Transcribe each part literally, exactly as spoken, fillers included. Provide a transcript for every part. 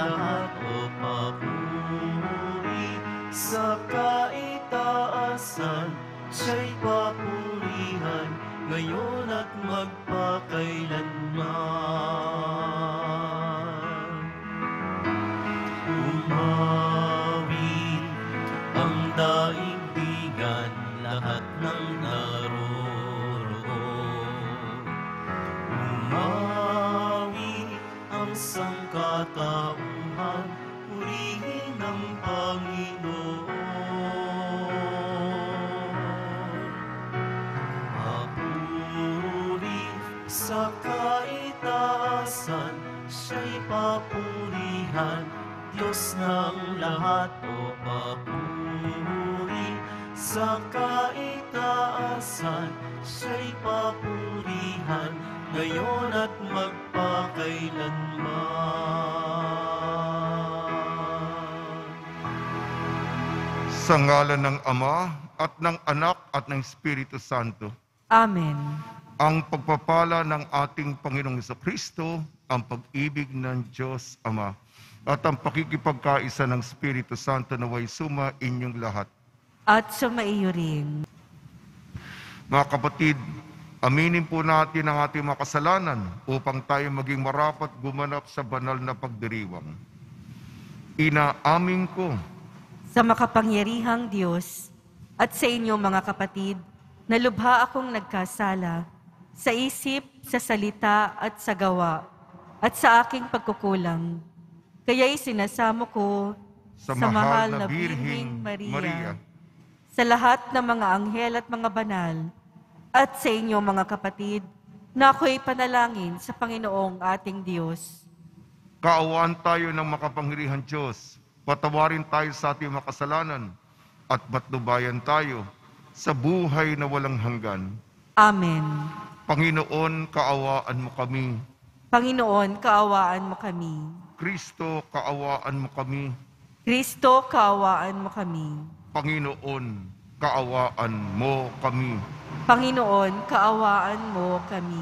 lahat o papuri sa kaitaasan, siya'y papurihan ngayon at magpakailanman. Umawit ang daigdigan, lahat ng naroroon. Umawit ang sangkatauhan, purihin ang Panginoon. Papuri sa kaitaasan, siya'y papurihan, Diyos ng lahat o papuri sa kaitaasan, siya'y papurihan ngayon at magpakailanman. Sa ngalan ng Ama at ng Anak at ng Espiritu Santo. Amen. Ang pagpapala ng ating Panginoong Jesucristo, ang pag-ibig ng Diyos Ama, at ang pakikipagkaisa ng Espiritu Santo naway suma inyong lahat. At sumaiyo rin. Mga kapatid, aminin po natin ang ating mga kasalanan upang tayo maging marapat gumanap sa banal na pagdiriwang. Inaamin ko Sa makapangyarihang Diyos at sa inyo mga kapatid, na lubha akong nagkasala sa isip, sa salita at sa gawa, at sa aking pagkukulang. Kaya'y sinasamo ko sa, sa mahal na Birheng Maria, Maria, sa lahat ng mga anghel at mga banal, at sa inyo mga kapatid, na ako'y panalangin sa Panginoong ating Diyos. kaawaan tayo ng makapangyarihang Diyos, patawarin tayo sa ating mga kasalanan, at patnubayan tayo sa buhay na walang hanggan. Amen. Panginoon, kaawaan mo kami. Panginoon, kaawaan mo kami. Kristo, kaawaan mo kami. Kristo, kaawaan mo kami. Panginoon, kaawaan mo kami. Panginoon, kaawaan mo kami.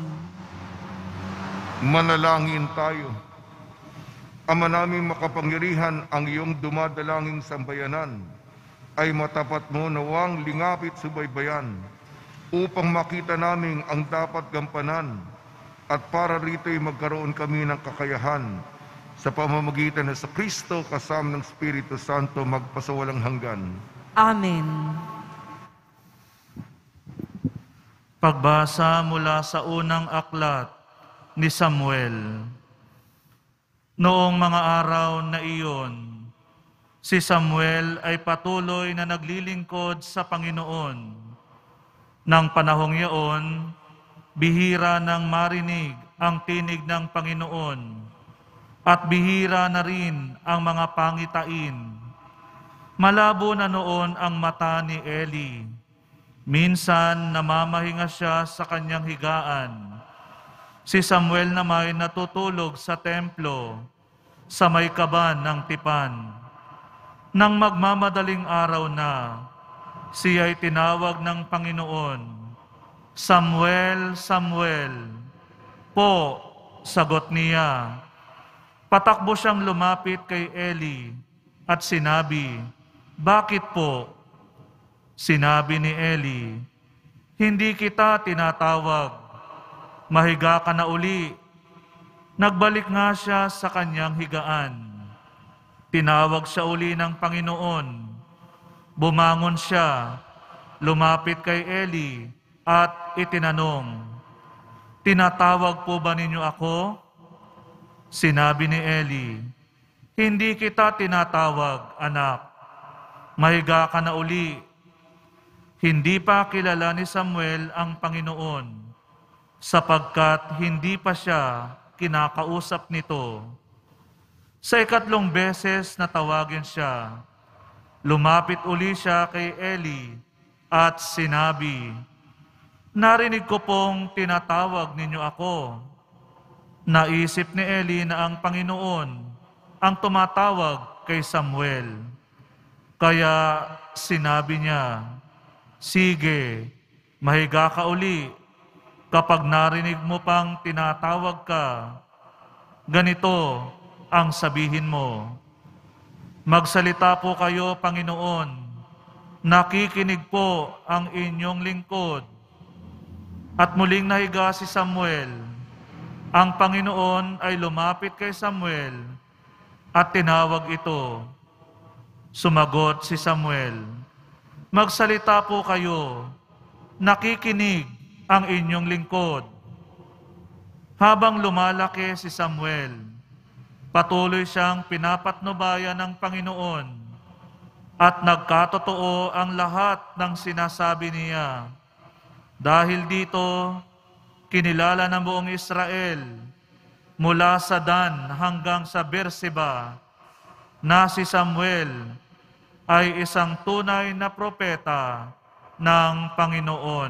Manalangin tayo. Ama naming makapangyarihan, ang iyong dumadalangin sambayanan ay matapat mo nawang lingapit subaybayan upang makita namin ang dapat gampanan at para rito'y magkaroon kami ng kakayahan sa pamamagitan ng sa Kristo kasama ng Espiritu Santo magpasawalang hanggan. Amen. Pagbasa mula sa unang aklat ni Samuel. Noong mga araw na iyon, si Samuel ay patuloy na naglilingkod sa Panginoon. Nang panahong iyon, bihira nang marinig ang tinig ng Panginoon at bihira na rin ang mga pangitain. Malabo na noon ang mata ni Eli. Minsan namamahinga siya sa kanyang higaan. Si Samuel naman ay natutulog sa templo sa may kaban ng tipan. Nang magmamadaling araw na, siya ay tinawag ng Panginoon, Samuel, Samuel. Po, sagot niya. Patakbo siyang lumapit kay Eli at sinabi, bakit po? Sinabi ni Eli, hindi kita tinatawag. Mahiga ka na uli. Nagbalik nga siya sa kanyang higaan. Tinawag siya uli ng Panginoon. Bumangon siya, lumapit kay Eli at itinanong, tinatawag po ba ninyo ako? Sinabi ni Eli, hindi kita tinatawag, anak. Mahiga ka na uli. Hindi pa kilala ni Samuel ang Panginoon, sapagkat hindi pa siya kinakausap nito. Sa ikatlong beses na tawagin siya, lumapit uli siya kay Eli at sinabi, narinig ko pong tinatawag ninyo ako. Naisip ni Eli na ang Panginoon ang tumatawag kay Samuel. Kaya sinabi niya, sige, mahiga ka uli. Kapag narinig mo pang tinatawag ka, ganito ang sabihin mo. Magsalita po kayo, Panginoon. Nakikinig po ang inyong lingkod. At muling nahiga si Samuel. Ang Panginoon ay lumapit kay Samuel at tinawag ito. Sumagot si Samuel, magsalita po kayo, nakikinig ang inyong lingkod. Habang lumalaki si Samuel, patuloy siyang pinapatnubayan ng Panginoon at nagkatotoo ang lahat ng sinasabi niya. Dahil dito, kinilala ng buong Israel mula sa Dan hanggang sa Berseba na si Samuel ay isang tunay na propeta ng Panginoon.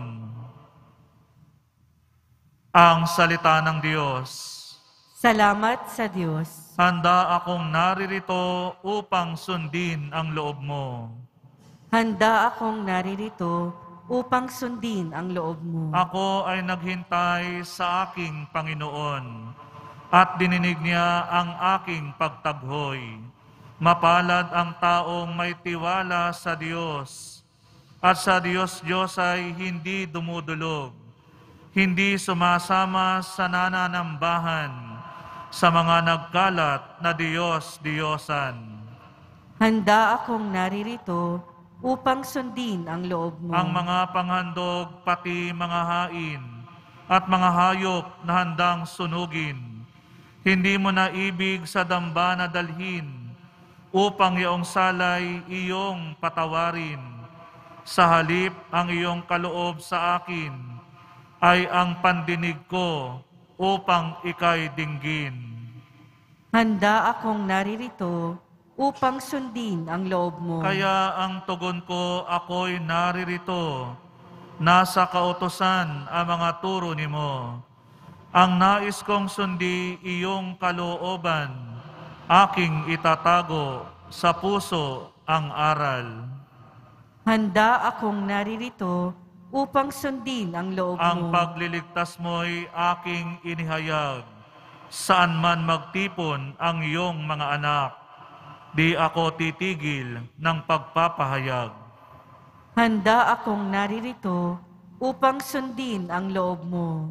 Ang salita ng Diyos. Salamat sa Diyos. Handa akong naririto upang sundin ang loob mo. Handa akong naririto upang sundin ang loob mo. Ako ay naghintay sa aking Panginoon at dininig niya ang aking pagtaghoy. Mapalad ang taong may tiwala sa Diyos at sa Diyos-Diyos ay hindi dumudulog, hindi sumasama sa nananambahan sa mga nagkalat na Diyos-Diyosan. Handa akong naririto upang sundin ang loob mo. Ang mga panghandog, pati mga hain, at mga hayop na handang sunugin, hindi mo na ibig sa damba na dalhin, upang iyong salay iyong patawarin. Sa halip ang iyong kaloob sa akin, ay ang pandinig ko upang ika'y dinggin. Handa akong naririto upang sundin ang loob mo. Kaya ang tugon ko, ako'y naririto. Nasa kautosan ang mga turo ni mo. Ang nais kong sundi iyong kalooban, aking itatago sa puso ang aral. Handa akong naririto upang sundin ang loob Ang mo. pagliligtas mo'y aking inihayag. Saan man magtipon ang iyong mga anak, di ako titigil ng pagpapahayag. Handa akong naririto upang sundin ang loob mo.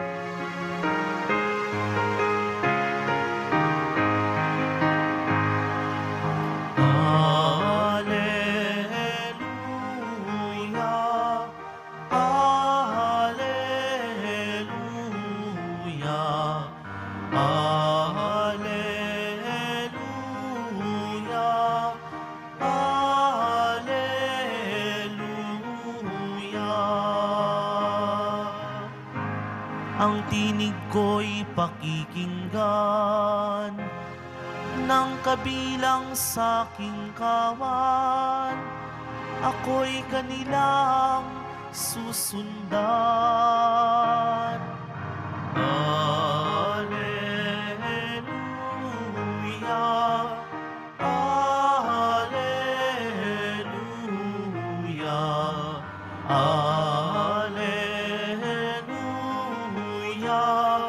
Alleluia, Alleluia, Alleluia, Alleluia. Ang tinig ko'y pakikinggan ng kabilang sa aking kawan, ako'y kanilang susundan. Alleluia, Alleluia, Alleluia,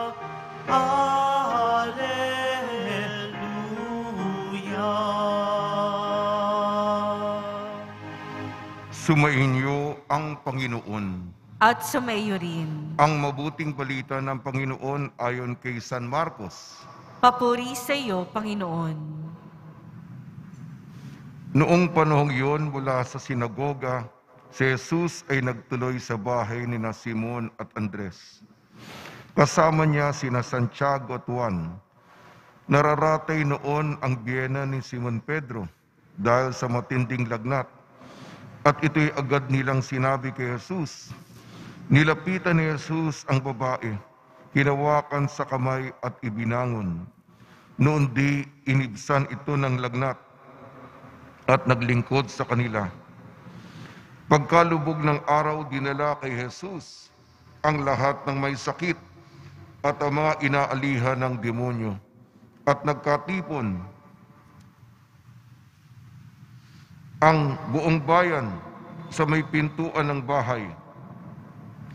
Sumainyo ang Panginoon. At sumaiyo rin. Ang mabuting balita ng Panginoon ayon kay San Marcos. Papuri sa iyo, Panginoon. Noong panahong iyon, mula sa sinagoga, si Jesus ay nagtuloy sa bahay ni na Simon at Andres. Kasama niya sina Santiago at Juan. Nararatay noon ang biyena ni Simon Pedro dahil sa matinding lagnat. At ito'y agad nilang sinabi kay Jesus. Nilapitan ni Jesus ang babae, hinawakan sa kamay at ibinangon. Noon di inibsan ito ng lagnat at naglingkod sa kanila. Pagkalubog ng araw, dinala kay Jesus ang lahat ng may sakit at ang mga inaalihan ng demonyo. At nagkatipon ang buong bayan sa may pintuan ng bahay.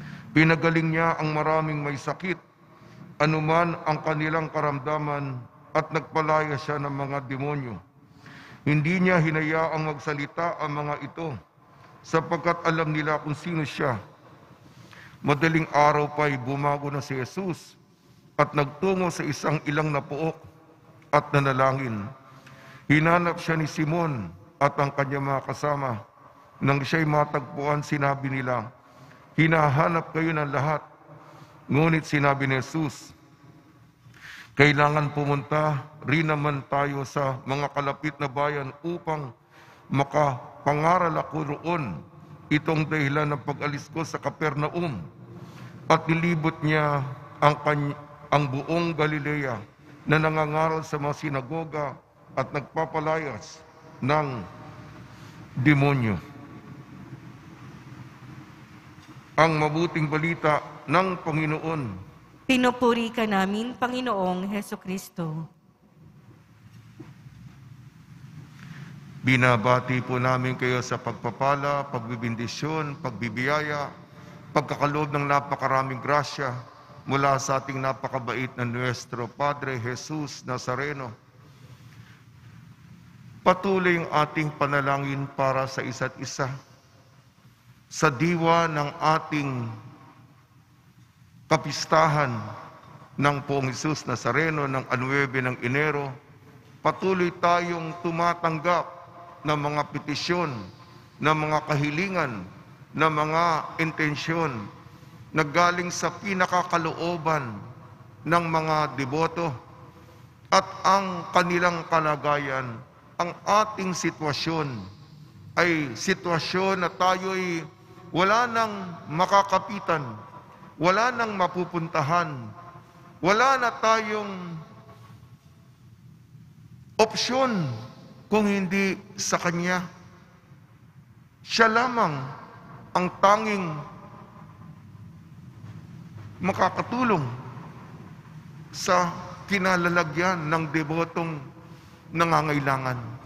Pinagaling niya ang maraming may sakit, anuman ang kanilang karamdaman, at nagpalaya siya ng mga demonyo. Hindi niya hinayaang magsalita ang mga ito sapagkat alam nila kung sino siya. Madaling araw pa'y bumago na si Jesus at nagtungo sa isang ilang na pook at nanalangin. Hinanap siya ni Simon at ang kanyang mga kasama. Nang siya'y matagpuan, sinabi nila, "Hinahanap kayo ng lahat." Ngunit sinabi ni Jesus, "Kailangan pumunta rin naman tayo sa mga kalapit na bayan upang makapangaral ako roon. Itong dahilan ng pag-alis ko sa Capernaum." At nilibot niya ang, kany- ang buong Galilea na nangangaral sa mga sinagoga at nagpapalayas ng demonyo. Ang mabuting balita ng Panginoon. Pinupuri ka namin, Panginoong Hesukristo. Binabati po namin kayo sa pagpapala, pagbibindisyon, pagbibiyaya, pagkakaloob ng napakaraming grasya mula sa ating napakabait na Nuestro Padre Jesus Nazareno. Patuloy ang ating panalangin para sa isa't isa. Sa diwa ng ating kapistahan ng Poong Jesus Nazareno ng Anuebe ng Enero, patuloy tayong tumatanggap ng mga petisyon, ng mga kahilingan, ng mga intensyon na galing sa pinakakalooban ng mga deboto at ang kanilang kalagayan, ang ating sitwasyon ay sitwasyon na tayo'y wala nang makakapitan, wala nang mapupuntahan, wala na tayong opsyon kung hindi sa Kanya. Siya lamang ang tanging makakatulong sa kinalalagyan ng debotong nangangailangan.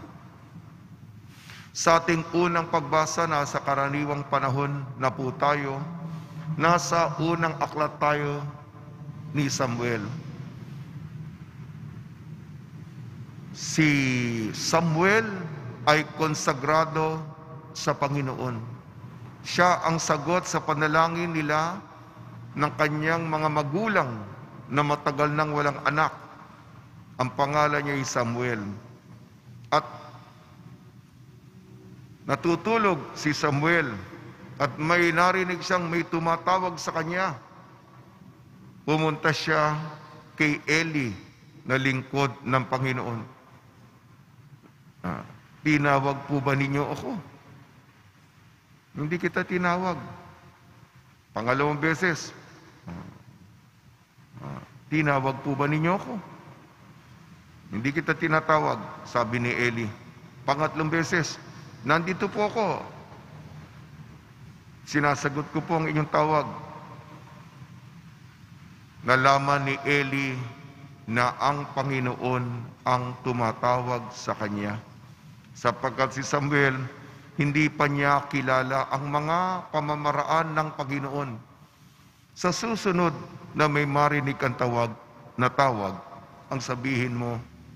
Sa ating unang pagbasa, nasa karaniwang panahon na po tayo, nasa unang aklat tayo ni Samuel. Si Samuel ay konsagrado sa Panginoon. Siya ang sagot sa panalangin nila ng kanyang mga magulang na matagal nang walang anak. Ang pangalan niya ay Samuel. At natutulog si Samuel at may narinig siyang may tumatawag sa kanya. Pumunta siya kay Eli na lingkod ng Panginoon. Ah, tinawag po ba ninyo ako? Hindi kita tinawag. Pangalawang beses. Ah, ah, tinawag po ba ninyo ako? Hindi kita tinatawag, sabi ni Eli. Pangatlong beses, nandito po ako. Sinasagot ko po ang inyong tawag. Nalaman ni Eli na ang Panginoon ang tumatawag sa kanya. Sapagkat si Samuel, hindi pa niya kilala ang mga pamamaraan ng Panginoon. Sa susunod na may marinig kang tawag, na tawag, ang sabihin mo,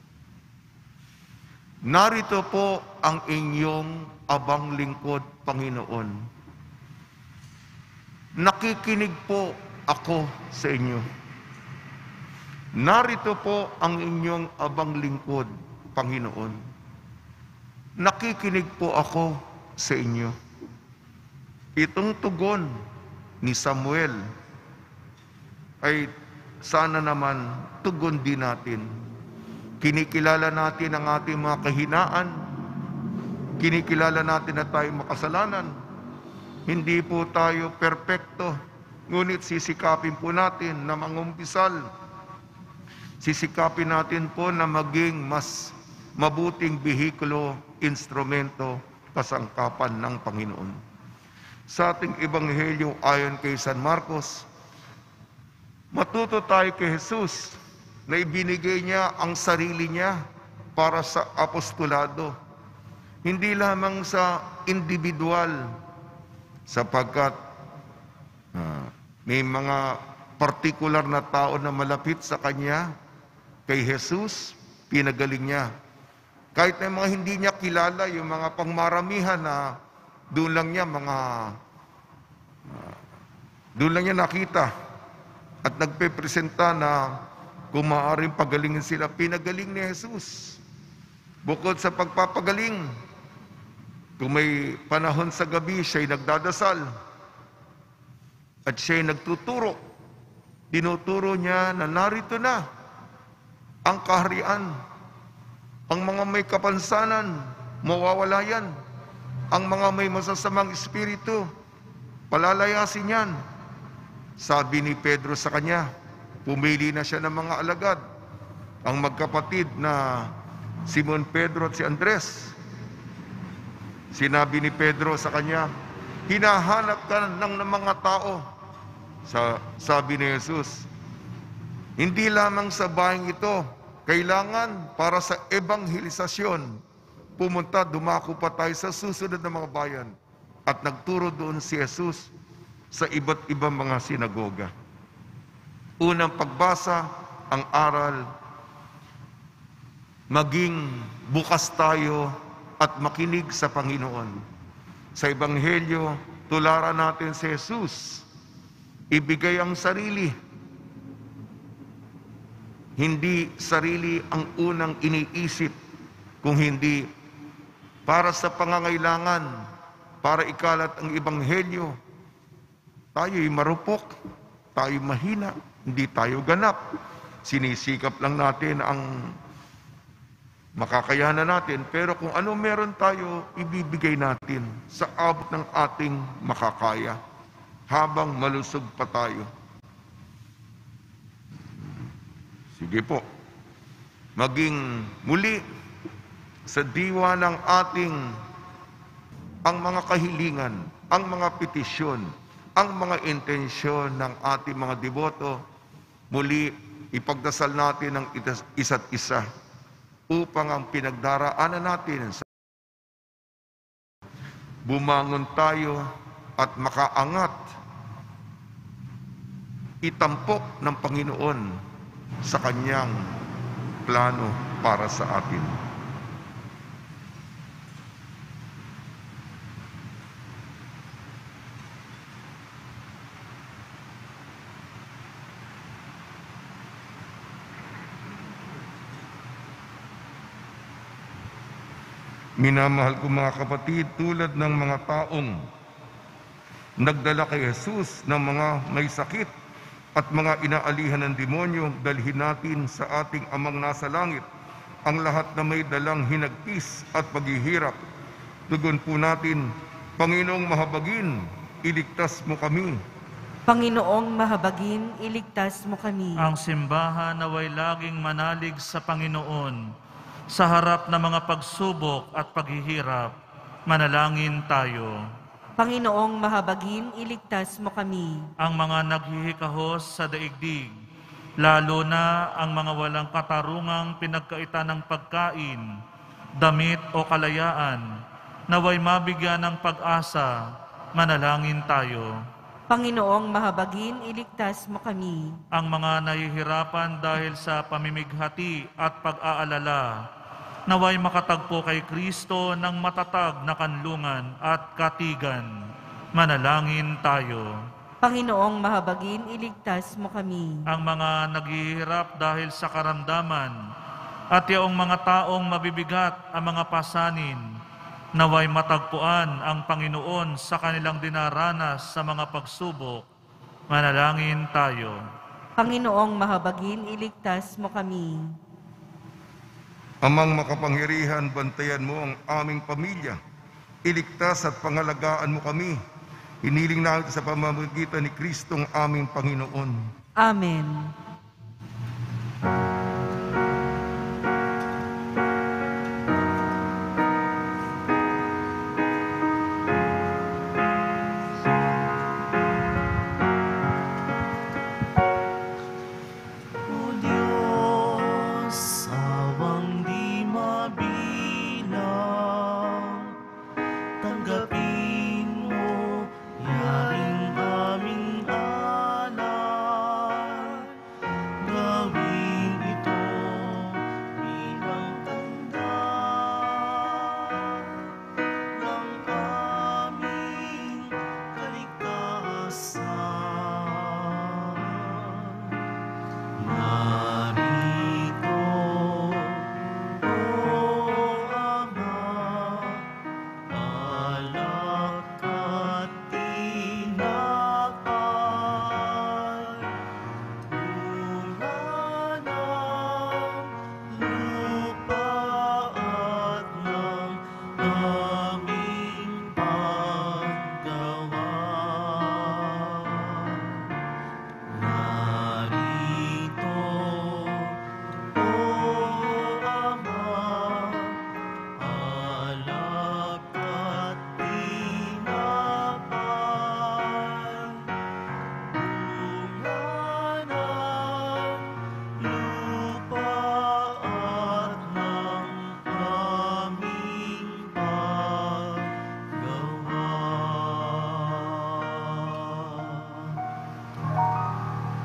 "Narito po ang inyong abang lingkod, Panginoon. Nakikinig po ako sa inyo. Narito po ang inyong abang lingkod, Panginoon. Nakikinig po ako sa inyo." Itong tugon ni Samuel ay sana naman tugon din natin. Kinikilala natin ang ating mga kahinaan. Kinikilala natin na tayo makasalanan. Hindi po tayo perpekto, ngunit sisikapin po natin na mangumpisal. Sisikapin natin po na maging mas mabuting bihikulo, instrumento, kasangkapan ng Panginoon. Sa ating ebanghelyo ayon kay San Marcos, matuto tayo kay Jesus na ibinigay niya ang sarili niya para sa apostolado. Hindi lamang sa individual, sapagkat uh, may mga partikular na tao na malapit sa Kanya, kay Jesus, pinagaling niya. Kahit na yung mga hindi niya kilala, yung mga pangmaramihan na doon lang niya mga uh, doon lang niya nakita at nagpepresenta na kung maaaring pagalingin sila, pinagaling ni Jesus. Bukod sa pagpapagaling, kung may panahon sa gabi, siya'y nagdadasal at siya'y nagtuturo. Tinuturo niya na narito na ang kaharian. Ang mga may kapansanan, mawawala yan. Ang mga may masasamang espiritu, palalayasin yan. Sabi ni Pedro sa kanya, pumili na siya ng mga alagad. Ang magkapatid na Simon Pedro at si Andres. Sinabi ni Pedro sa kanya, hinahanap ka ng, ng mga tao. Sa, sabi ni Jesus, hindi lamang sa bayang ito, kailangan para sa ebanghelisasyon, pumunta, dumako pa tayo sa susunod na mga bayan. At nagturo doon si Jesus sa iba't ibang mga sinagoga. Unang pagbasa, ang aral, maging bukas tayo at makinig sa Panginoon. Sa Ebanghelyo, tularan natin si Jesus. Ibigay ang sarili. Hindi sarili ang unang iniisip, kung hindi para sa pangangailangan, para ikalat ang Ebanghelyo. Tayo'y marupok, tayo'y mahina, hindi tayo ganap. Sinisikap lang natin ang makakayanan natin, pero kung ano meron tayo, ibibigay natin sa abot ng ating makakaya habang malusog pa tayo. Sige po, maging muli sa diwa ng ating ang mga kahilingan, ang mga petisyon, ang mga intensyon ng ating mga deboto, muli ipagdasal natin ang isa't isa upang ang pinagdaraanan natin sa bumangon tayo at makaangat, itampok ng Panginoon sa kanyang plano para sa atin. Minamahal ko mga kapatid, tulad ng mga taong nagdala kay Jesus ng mga may sakit at mga inaalihan ng demonyo, dalhin natin sa ating Amang nasa langit ang lahat na may dalang hinagpis at paghihirap. Tugon po natin, Panginoong mahabagin, iligtas mo kami. Panginoong mahabagin, iligtas mo kami. Ang simbahan naway laging manalig sa Panginoon sa harap ng mga pagsubok at paghihirap. Manalangin tayo. Panginoong mahabagin, iligtas mo kami. Ang mga naghihikahos sa daigdig, lalo na ang mga walang katarungang pinagkaitan ng pagkain, damit o kalayaan, naway mabigyan ng pag-asa. Manalangin tayo. Panginoong mahabagin, iligtas mo kami. Ang mga nahihirapan dahil sa pamimighati at pag-aalala, naway makatagpo kay Kristo ng matatag na kanlungan at katigan. Manalangin tayo. Panginoong mahabagin, iligtas mo kami. Ang mga naghihirap dahil sa karamdaman at yaong mga taong mabibigat ang mga pasanin, naway matagpuan ang Panginoon sa kanilang dinaranas sa mga pagsubok. Manalangin tayo. Panginoong mahabagin, iligtas mo kami. Amang makapangyarihan, bantayan mo ang aming pamilya. Iligtas at pangalagaan mo kami. Hiniling namin sa pamamagitan ni Kristong aming Panginoon. Amen. O Diyos, awang di mabilang, tanggapin mo yaring aming alay. Gawin ito bilang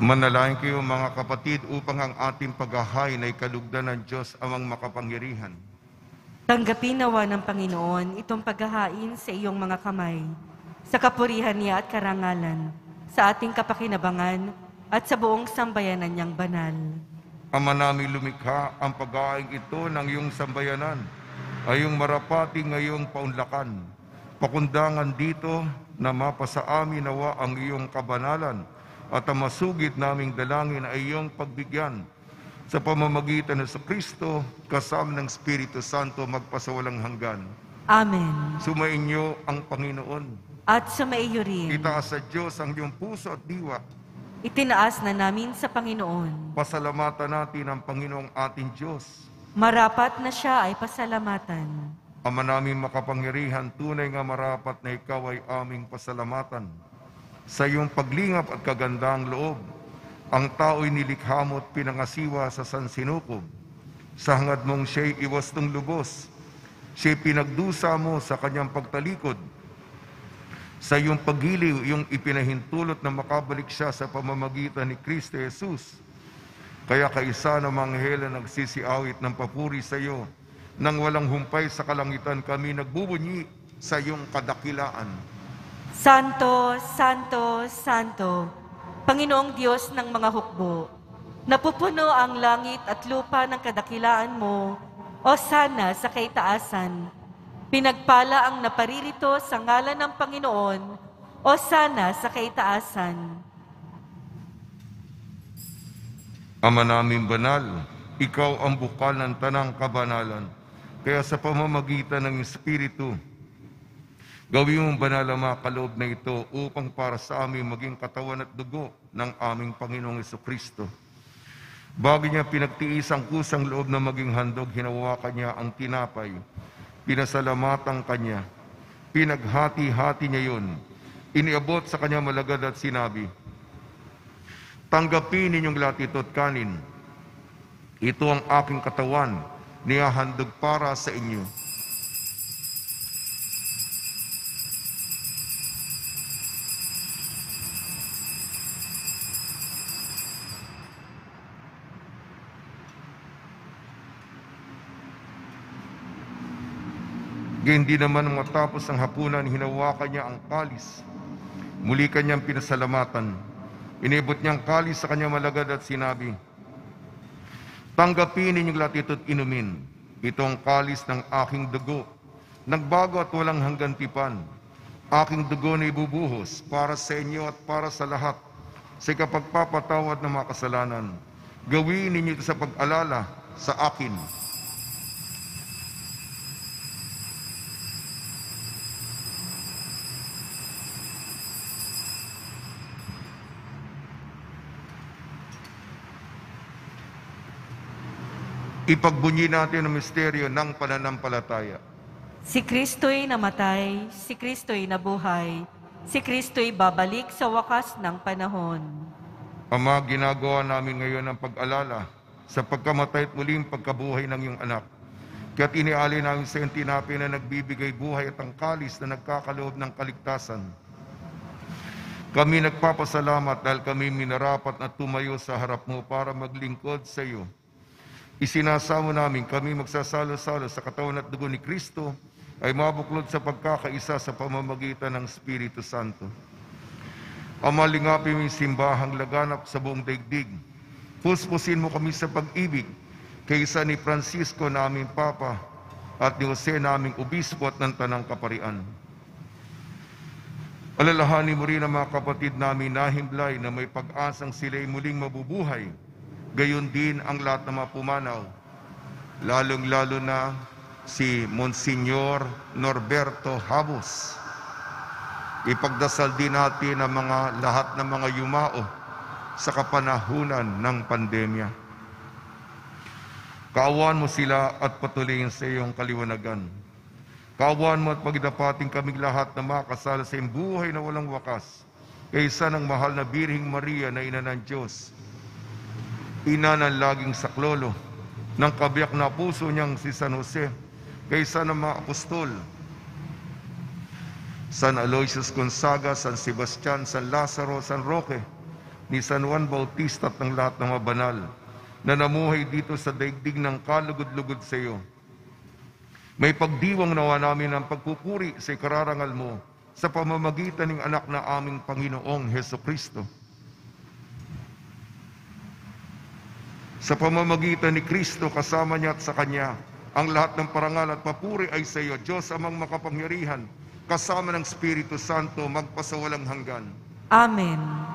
Manalangin kayo mga kapatid upang ang ating paghahain ay kalugdan ng Diyos amang makapangyarihan. Tanggapin nawa ng Panginoon itong paghahain sa iyong mga kamay, sa kapurihan niya at karangalan, sa ating kapakinabangan at sa buong sambayanan niyang banal. Ama namin lumikha, ang paghahain ito ng iyong sambayanan ay iyong marapati ngayong paunlakan. Pakundangan dito na mapasa amin nawa ang iyong kabanalan at ang masugid naming dalangin ay iyong pagbigyan sa pamamagitan ng Kristo kasama ng Espiritu Santo magpasawalang hanggan. Amen. Sumainyo ang Panginoon. At sumaiyo rin. Itaas sa Diyos ang iyong puso at diwa. Itinaas na namin sa Panginoon. Pasalamatan natin ang Panginoong ating Diyos. Marapat na siya ay pasalamatan. Ama namin makapangyarihan, tunay nga marapat na ikaw ay aming pasalamatan. Sa iyong paglingap at kagandang loob, ang tao'y nilikha mo at pinangasiwa sa sansinukob. Sa hangad mong siya'y iwas ng lubos, siya'y pinagdusa mo sa kanyang pagtalikod. Sa iyong paggiliw, iyong ipinahintulot na makabalik siya sa pamamagitan ni Kristo Jesus. Kaya kaisa ng mga anghel na nagsisiawit ng papuri sa iyo, nang walang humpay sa kalangitan kami nagbubunyi sa iyong kadakilaan. Santo, Santo, Santo, Panginoong Diyos ng mga hukbo, napupuno ang langit at lupa ng kadakilaan mo, o sana sa kaitaasan. Pinagpala ang naparirito sa ngalan ng Panginoon, o sana sa kaitaasan. Ama namin banal, ikaw ang bukal ng tanang kabanalan. Kaya sa pamamagitan ng Espiritu, gawin mong banal ang mga kaloob na ito upang para sa amin maging katawan at dugo ng aming Panginoong Jesucristo. Bago niya pinagtiis ang kusang loob na maging handog, hinawakan niya ang tinapay. Pinasalamatan kanya. Pinaghati-hati niya yun. Iniabot sa kanya malagad at sinabi, tanggapin ninyong lahat ito at kanin. Ito ang aking katawan, niyahandog para sa inyo. Gayun din naman matapos ang hapunan, hinawakan niya ang kalis. Muli kanyang pinasalamatan. Inibot niyang kalis sa kanyang malagad at sinabi, tanggapin ninyong lahat ito at inumin. Ito ang kalis ng aking dugo, nagbago at walang hanggan tipan. Aking dugo na ibubuhos para sa inyo at para sa lahat sa ikapagpapatawad ng mga kasalanan. Gawin ninyo ito sa pag-alala sa akin. Ipagbunyi natin ang misteryo ng pananampalataya. Si Kristo'y namatay, si Kristo'y nabuhay, si Kristo'y babalik sa wakas ng panahon. Ama, ginagawa namin ngayon ang pag-alala sa pagkamatay at muling pagkabuhay ng iyong anak. Kaya't inialay namin sa iyong tinapay na nagbibigay buhay at ang kalis na nagkakaloob ng kaligtasan. Kami nagpapasalamat dahil kami minarapat na tumayo sa harap mo para maglingkod sa iyo. Isinasamo namin kami magsasalo-salo sa katawan at dugo ni Kristo ay mabuklod sa pagkakaisa sa pamamagitan ng Espiritu Santo. Ama, lingapin mo yung simbahang laganap sa buong daigdig. Puspusin mo kami sa pag-ibig kaysa ni Francisco na aming Papa at ni Jose na aming Obispo at ng Tanang Kaparian. Alalahanin mo rin ang mga kapatid namin na himlay na may pag-asang sila'y muling mabubuhay. Gayon din ang lahat ng mga pumanaw, lalong-lalo na si Monsignor Norberto Habos. Ipagdasal din natin ang mga lahat ng mga yumao sa kapanahunan ng pandemya. Kaawaan mo sila at patuloyin sa iyong kaliwanagan. Kaawaan mo at pagdapating kaming lahat na makasala sa iyong buhay na walang wakas, kaysa ng mahal na Birhing Maria na Ina ng Diyos, ina ng laging saklolo, ng kabiyak na puso niyang si San Jose, kaysa ng mga apostol, San Aloysius Gonzaga, San Sebastian, San Lazaro, San Roque, ni San Juan Bautista at ng lahat ng mga banal na namuhay dito sa daigdig ng kalugod-lugod sa iyo. May pagdiwang nawa namin ang pagpupuri sa ikararangal mo sa pamamagitan ng anak na aming Panginoong Heso Kristo. Sa pamamagitan ni Kristo, kasama niya at sa Kanya, ang lahat ng parangal at papuri ay sa iyo, Diyos amang makapangyarihan, kasama ng Espiritu Santo, magpasawalang hanggan. Amen.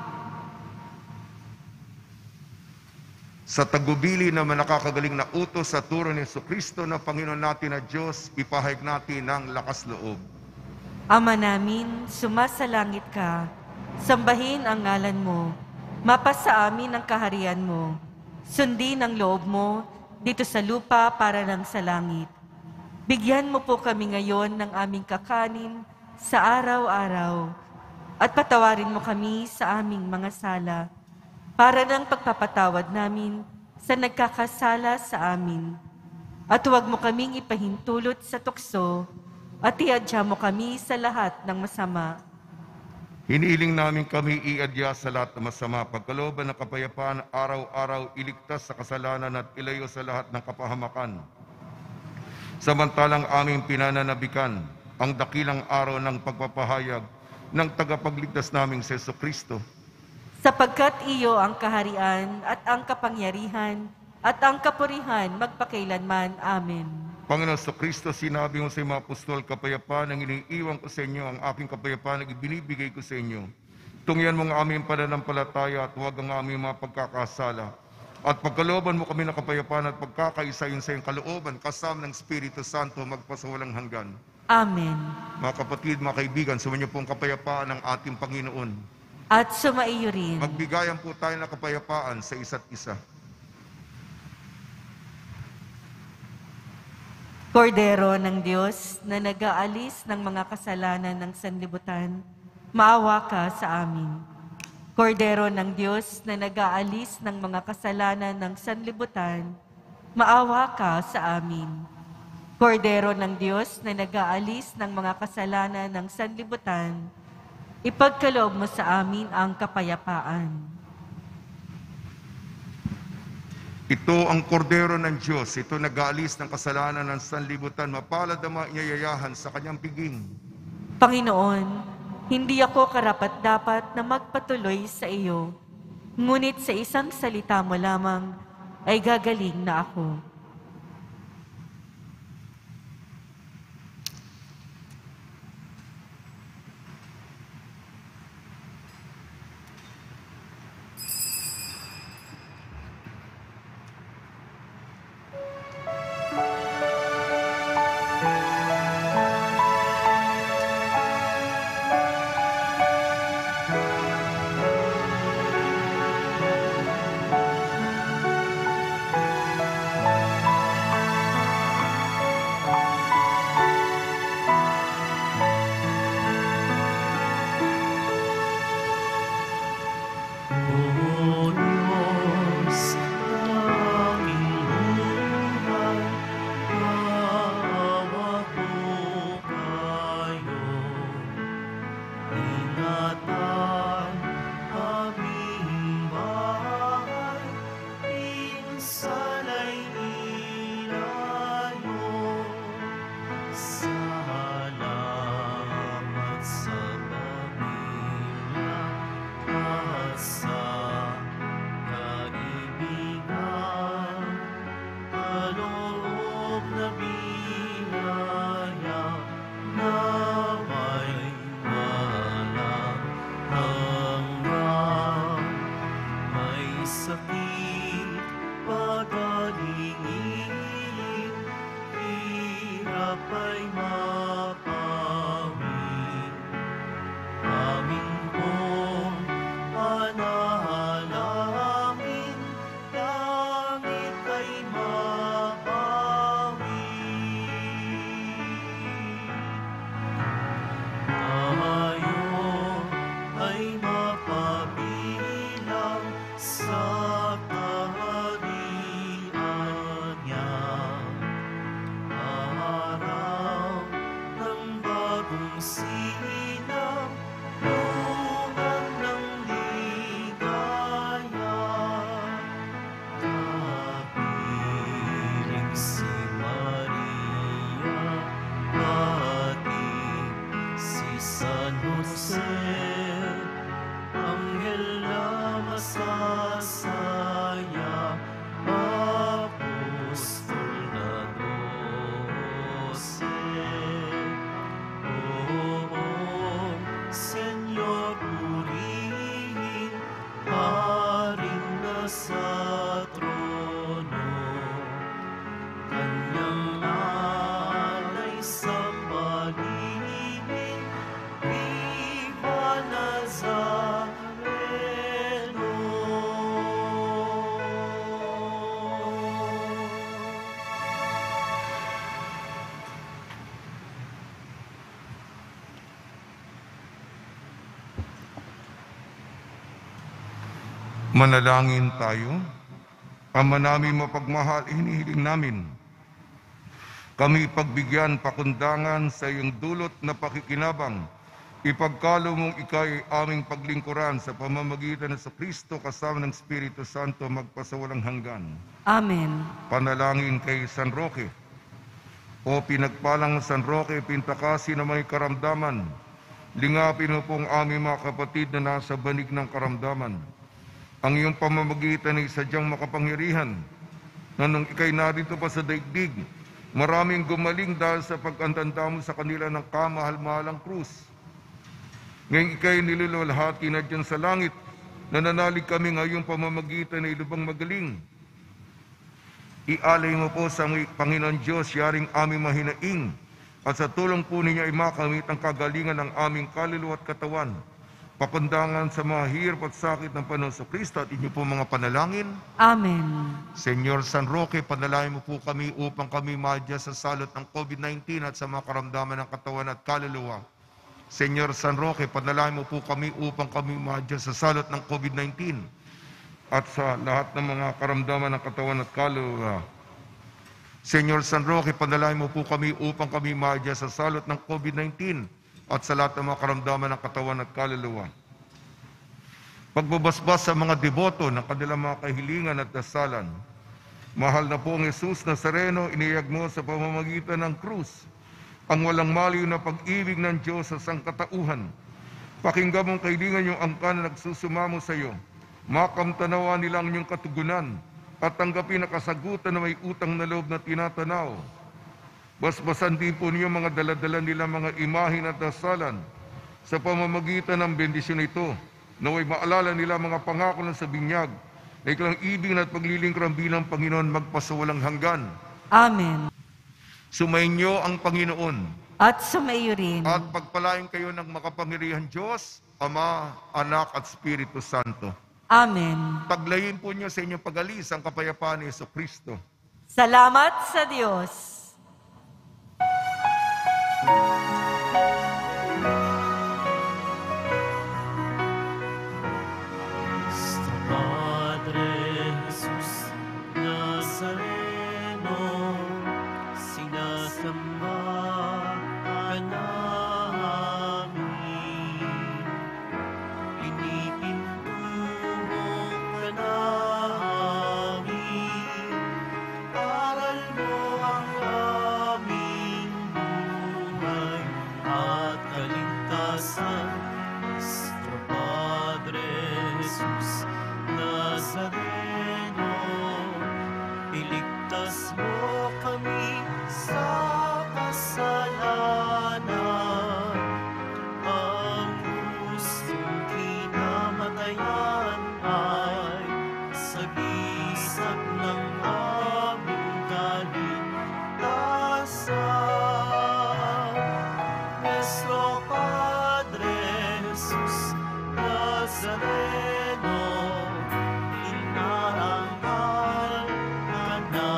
Sa tagubili na nakakagaling na utos sa turo ni Jesucristo na Panginoon natin na Diyos, ipahayag natin ng lakas loob. Ama namin, sumasalangit ka, sambahin ang ngalan mo, mapasa amin ang kaharian mo, sundin ang loob mo dito sa lupa para lang sa langit. Bigyan mo po kami ngayon ng aming kakanin sa araw-araw at patawarin mo kami sa aming mga sala para ng pagpapatawad namin sa nagkakasala sa amin. At huwag mo kaming ipahintulot sa tukso at iadya mo kami sa lahat ng masama. Hinihiling namin kami iadya sa lahat ng masama, pagkalooban ng kapayapaan, araw-araw iligtas sa kasalanan at ilayo sa lahat ng kapahamakan. Samantalang aming pinananabikan ang dakilang araw ng pagpapahayag ng tagapagligtas naming si Jesucristo. Sapagkat iyo ang kaharian at ang kapangyarihan at ang kapurihan magpakailanman. Amen. Panginoon Jesucristo, sinabi mo sa mga apostol, kapayapaan ang iniiwan ko sa inyo, ang aking kapayapaan ang ibinibigay ko sa inyo. Tungyan mo ang aming pananampalataya at huwag ang aming mga pagkakasala. At pagkalooban mo kami ng kapayapaan at pagkakaisa yun sa iyong kalooban, kasama ng Espiritu Santo, magpasawalang hanggan. Amen. Mga kapatid, mga kaibigan, sumainyo po ang kapayapaan ng ating Panginoon. At sumaiyo rin. Magbigayan po tayo ng kapayapaan sa isa't isa. Kordero ng Diyos na nag-aalis ng mga kasalanan ng sanlibutan, maawa ka sa amin. Kordero ng Diyos na nag-aalis ng mga kasalanan ng sanlibutan, maawa ka sa amin. Kordero ng Diyos na nag-aalis ng mga kasalanan ng sanlibutan, ipagkaloob mo sa amin ang kapayapaan. Ito ang kordero ng Diyos, ito nag-aalis ng kasalanan ng sanlibutan, mapalad ang mga inyayayahan sa kanyang piging. Panginoon, hindi ako karapat-dapat na magpatuloy sa iyo, ngunit sa isang salita mo lamang ay gagaling na ako. O Diyos, aking buhay, maawa po kayo. Ingatan aming bahay, pinsala'y ilayo. Salamat sa pamilya at sa kaibigan, kaloob na biyaya na may walang hanggan. May sakit, pagalingin, hirap ay mapawi. Aming pong panalangin, langit ay mabawi. Tayo ay mapabilang sa kaharian niya. Araw ng bagong silang, luhan ng ligaya. San Jose, Anghel na masasaya, Apostol na dose. Oo, Senyor, purihin, Haring nasa trono, Kanyang alay sambahin, Viva Nazareno. Manalangin tayo. Ama namin mapagmahal, hinihiling namin kami pagbigyan pakundangan sa iyong dulot na pakikinabang. Ipagkalo mong ikay aming paglingkuran sa pamamagitan ng sa Kristo kasama ng Espiritu Santo magpasawalang hanggan. Amen. Panalangin kay San Roque. O pinagpalang San Roque, pintakasi na may karamdaman, lingapin mo pong aming mga kapatid na nasa banig ng karamdaman. Ang iyong pamamagitan ay sadyang makapangyarihan na nung ikay narito pa sa daigdig, maraming gumaling dahil sa pag-antanda mo sa kanila ng kamahal-mahalang krus. Ngayon ikay niluluwalhati na dyan sa langit, nananalig kami ngayong pamamagitan ay lubang magaling. Ialay mo po sa Panginoon Diyos, yaring aming mahinaing, at sa tulong po ninyo ay makamit ang kagalingan ng aming kaluluwa at katawan. Pakundangan sa mga hirap at sakit ng Panginoon sa Kristo at inyo po mga panalangin. Amen. Senyor San Roque, panalangin mo po kami upang kami madya sa salot ng COVID nineteen at sa mga karamdaman ng katawan at kaluluwa. Senyor San Roque, panalangin mo po kami upang kami madya sa salot ng COVID nineteen at sa lahat ng mga karamdaman ng katawan at kaluluwa. Senyor San Roque, panalangin mo po kami upang kami madya sa salot ng COVID nineteen at sa lahat ng mga karamdaman ng katawan at kaluluwa. Pagbabasbas sa mga deboto ng kanilang mga kahilingan at dasalan. Mahal na po ang Jesus Nazareno, iniyag mo sa pamamagitan ng krus ang walang maliw na pag-ibig ng Diyos sa sangkatauhan. Pakinggan mong kailingan yung angka na nagsusumamo sa iyo. Makamtanawa nilang inyong katugunan at tanggapin na kasagutan na may utang na loob na tinatanaw. Basbasan din po niyo mga daladala nila mga imahin at dasalan sa pamamagitan ng bendisyon ito, naway maalala nila mga pangako ng sa binyag na ikalang ibig at paglilingkuran bilang Panginoon magpasawalang hanggan. Amen. Sumainyo ang Panginoon At sumayo rin. at pagpalain kayo ng makapangyarihan Diyos, Ama, Anak at Espiritu Santo. Amen. Paglayin po niyo sa inyong pag-alis ang kapayapaan ni Jesucristo. Salamat sa Diyos. Nuestro Padre Jesús Nazareno, sinasamba ka namin, pinipintuho ka namin, aral mo ang aming buhay at kaligtasan. Nuestro Padre Jesús Nazareno, iligtas mo kami sa kasalanan. Ang gustong kinamatayan ay sagisag ng aming kaligtasan. Nuestro Padre Jesus Nazareno, inarangal ka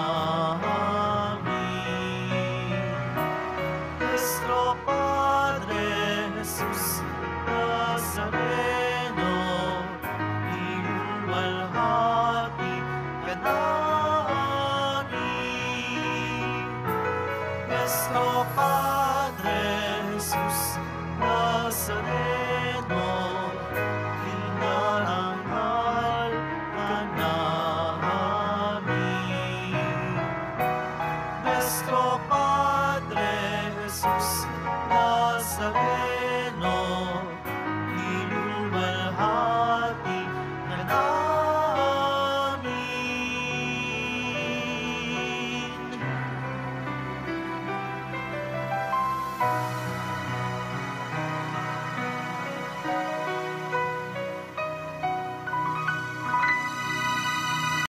namin. Nuestro Padre Jesus Nazareno, ilulwalhati ka namin. Nuestro Padre Jesus Nazareno, inarangal ka namin. Nuestro